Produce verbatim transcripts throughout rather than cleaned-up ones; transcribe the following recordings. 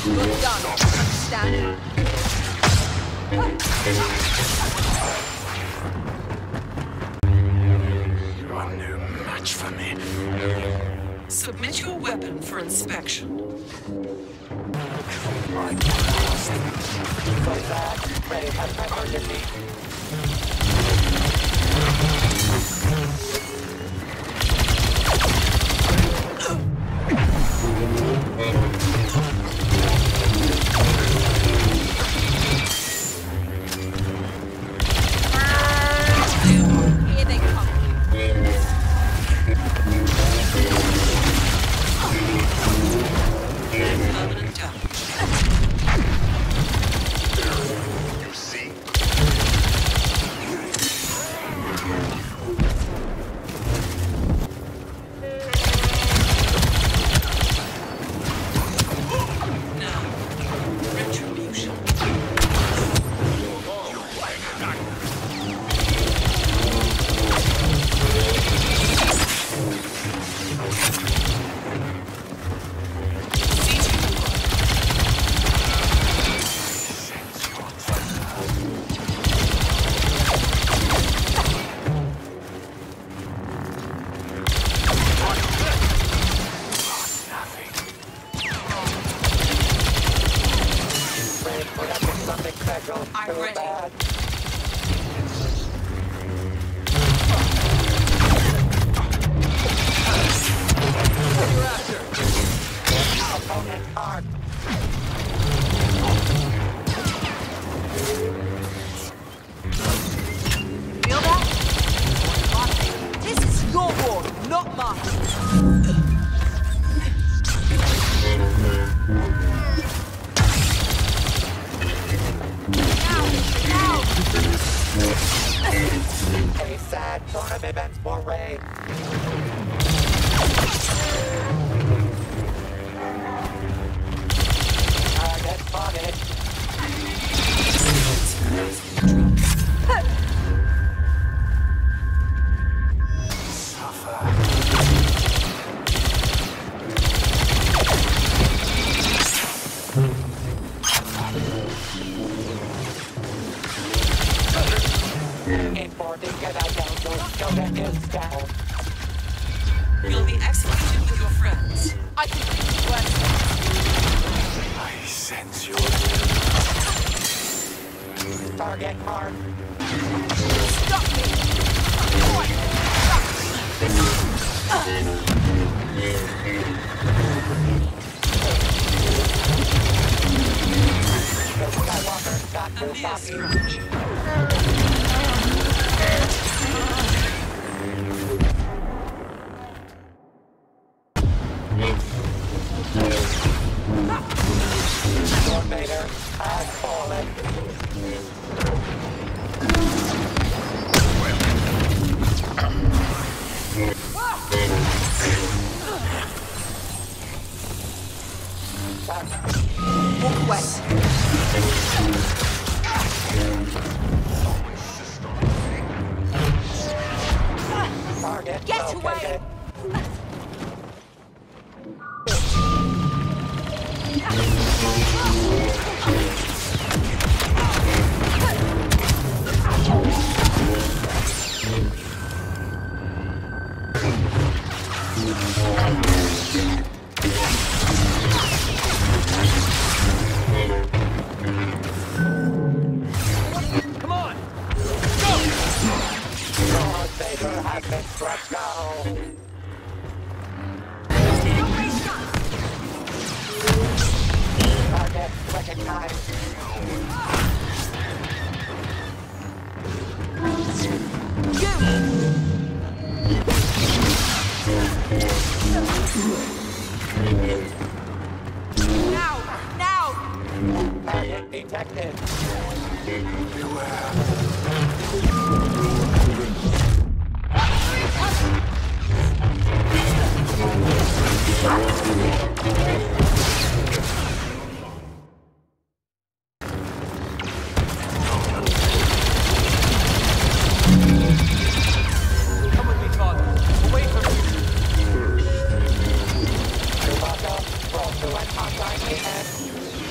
You're done. Understand? You are no match for me. Submit your weapon for inspection. Here they come. Permanent damage. You see? Now, retribution. I'm ready. Feel that? This is your war, not mine. A sad tournament foray. Target spotted. Importing get out down, so that is down. You'll be executed with your friends. I can think it worse. I sense your... Target marked. Stop me! Skywalker got A to mere stop scratch. Your Vader has fallen. Walk away. Target Get located. away! Come on! Lord Vader has been stretched out. Target recognized. Now! Now! Target detected. Come with me, Father. Away from me. Chewbacca, roll to an online event.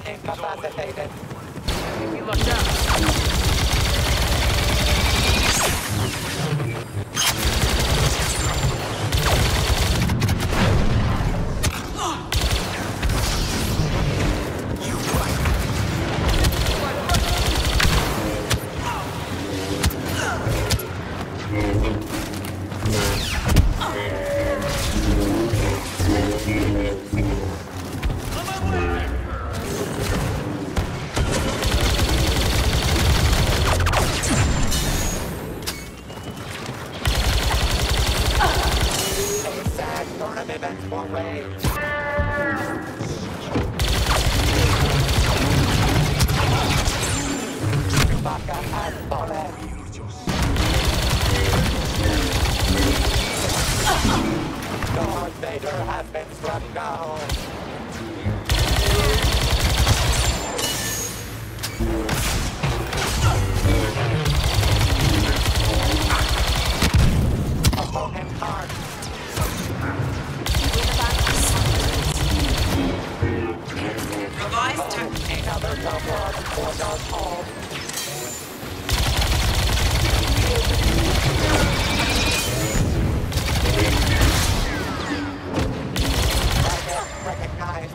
incapacitated. We lucked out. Darth Vader has been struck down. Opponent hard. Revised tactic. Another double for Darth Maul. Recognized.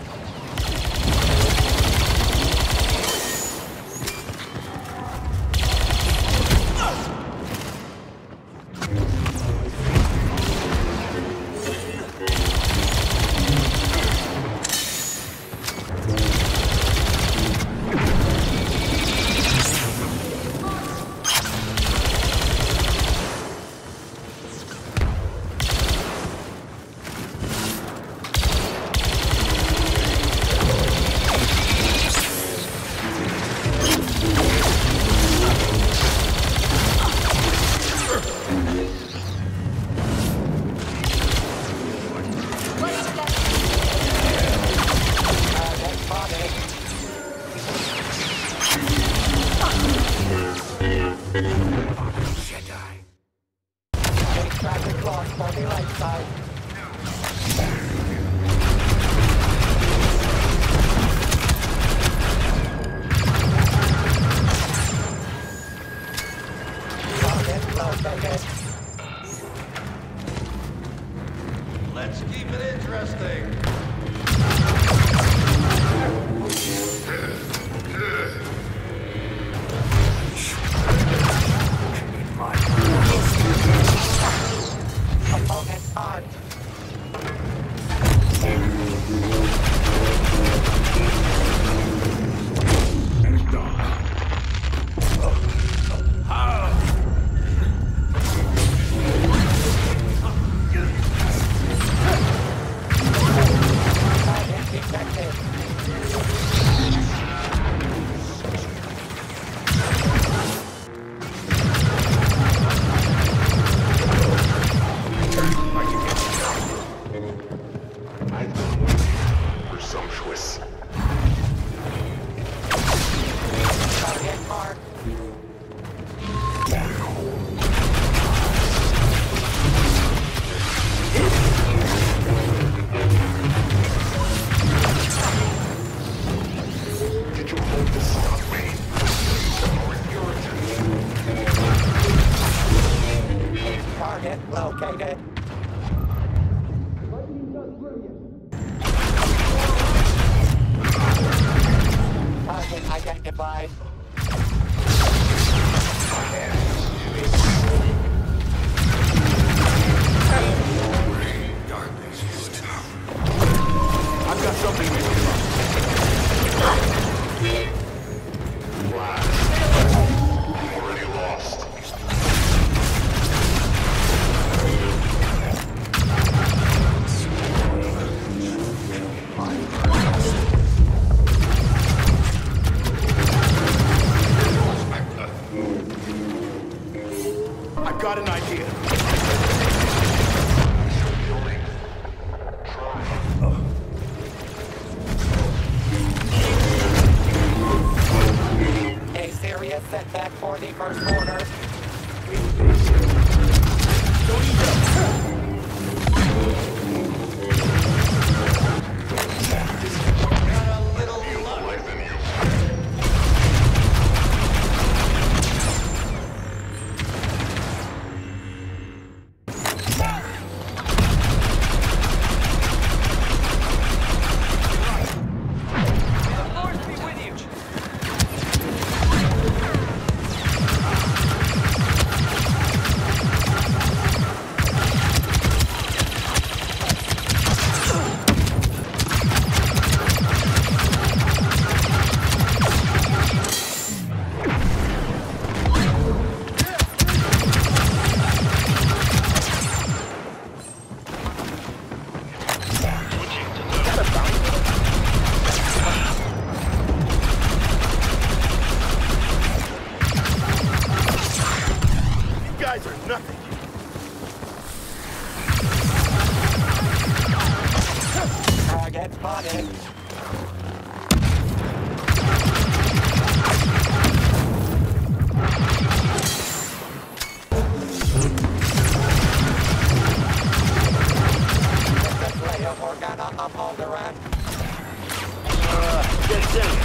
Traffic loss for the right side. Target located. Let's keep it interesting. Opponent hard. Target detected. Presumptuous. Target marked. Did you hope to stop me? Target located. Target identified. Darkness is tough. I've got something we can run. Already lost. spotted. Display of Organa of Alderaan. Get down.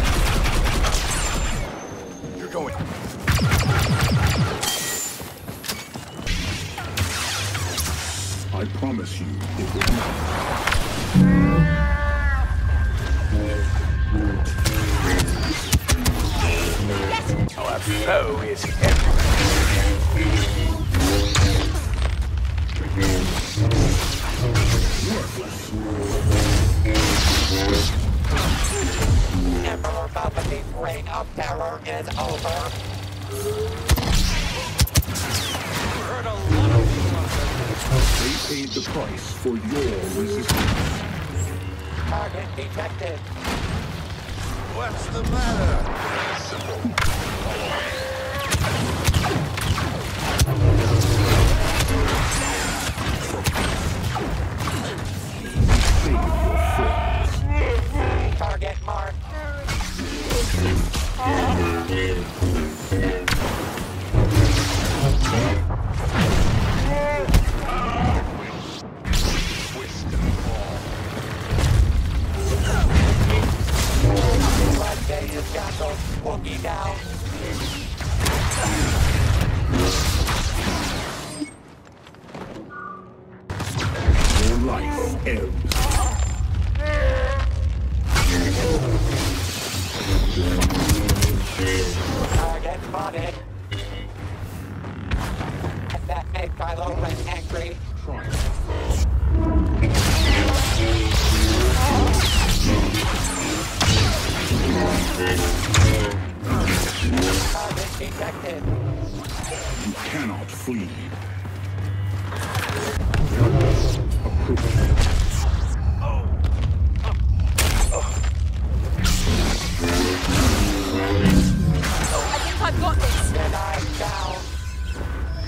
You're going. I promise you, it will not. Our foe is everywhere. Emperor Palpatine's reign of terror is over. Heard a lot of people out there. They paid the price for your resistance. Target detected. What's the matter? Simple. Save your friends. Target marked. Twist and fall. Last day is canceled. Wookiee down. Your life ebbs. Target spotted. That made Kylo Ren angry. Target detected. You cannot flee. Approach. I think I've got this. Jedi down.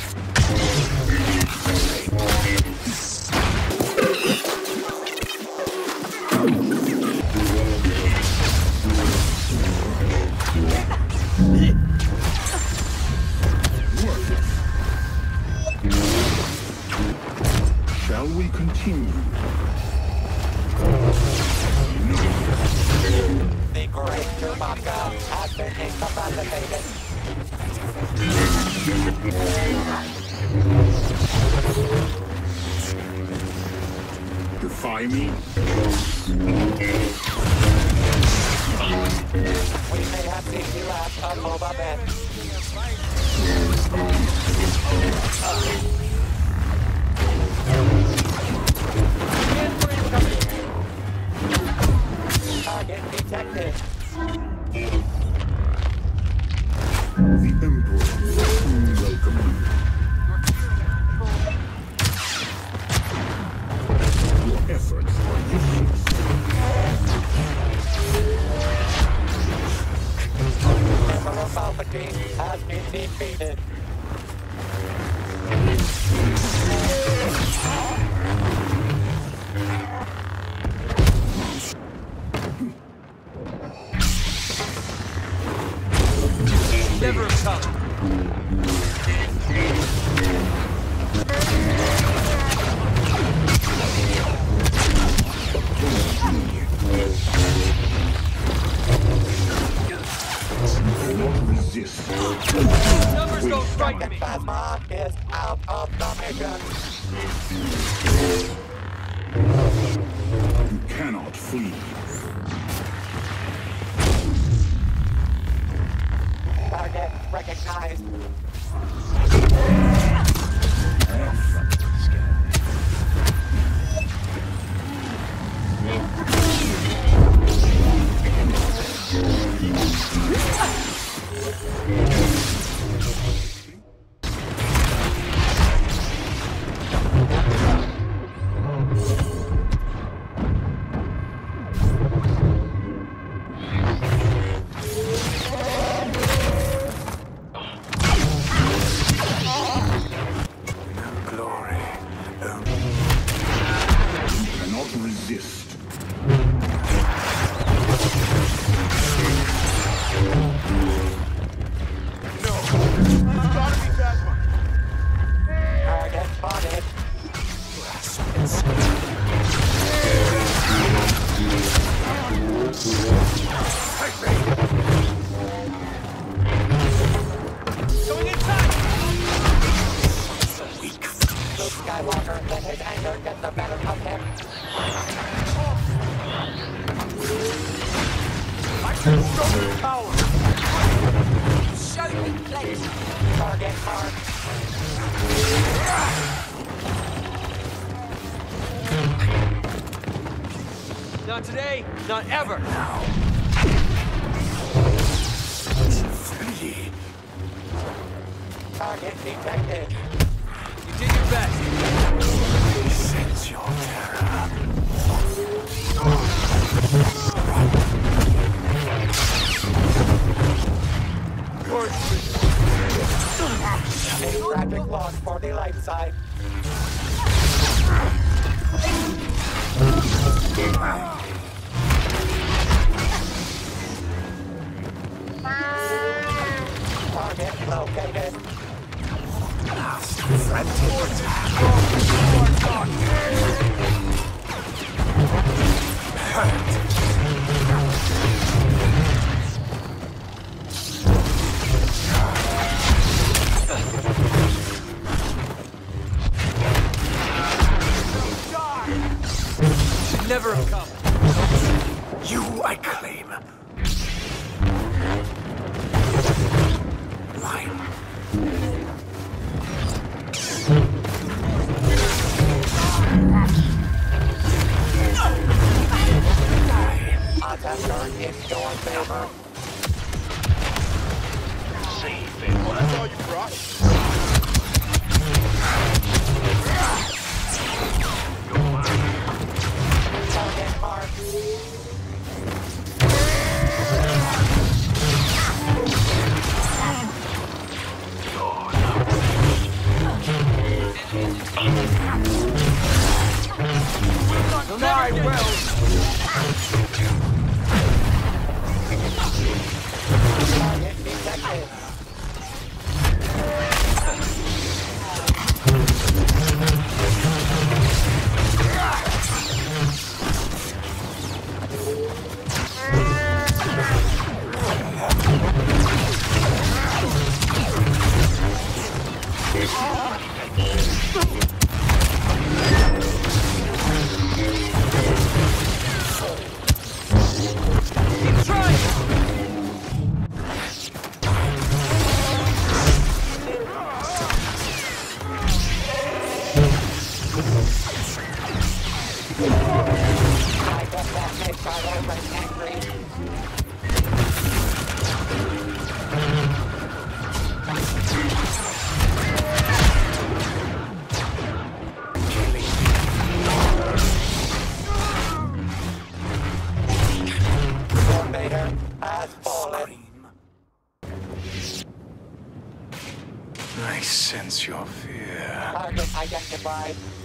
Shall we continue? The great Chewbacca has been incapacitated. Defy me? We may have seen the last of Boba Fett. Target detected. The Emperor will soon welcome you. Your efforts are useless. Emperor Palpatine has been defeated. Never come. Do not resist. Numbers don't frighten me. Phasma is out of the mission. You cannot flee. Target recognized. Glory. You cannot resist. Going inside! Luke Skywalker, let his anger get the better of him. I can show you power! Show me plenty. Target mark. Not today, not ever! Flee. Target detected. You did your best. I sense your terror. A tragic loss for the light side. Target located. Last frantic attack. Should never have come. You I claim. Mine. Attacker in your favor. Safe and well, that's all you brought. Target mark. I will. Target detected. I guess that makes our Roman angry. Your mater has fallen. I sense your fear. Target identified.